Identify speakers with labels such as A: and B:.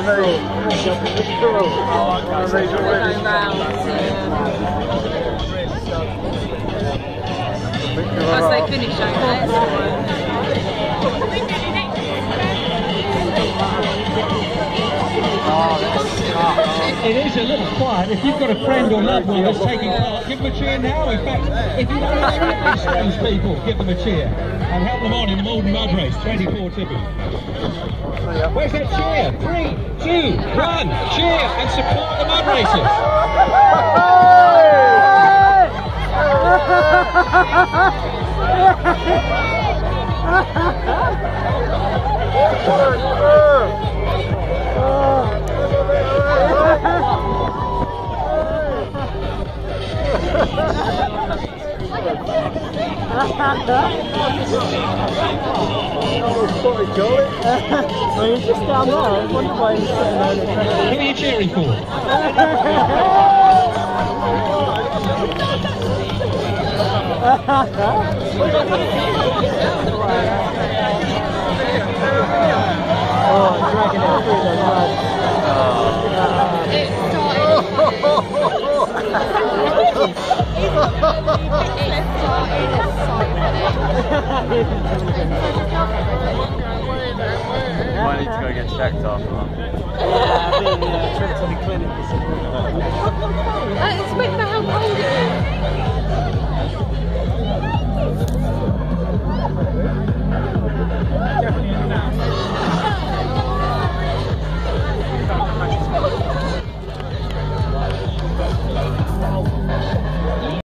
A: As they finish
B: It is a little quiet. If you've got a friend or loved one that's taking part, give them a cheer now. In fact, if you don't know these strange people, give them a cheer and help them on in the Malden Mud Race, 24 tickets. Where's that cheer? 3, 2, 1, cheer and support the mud racers.
C: Well, he's just down there. I wonder why he's sitting there.
B: Who are you cheering for?
C: Oh, dragging it through the mud.
D: Might need to go get checked after that.
C: Yeah, I think trip to the clinic.
A: it's a bit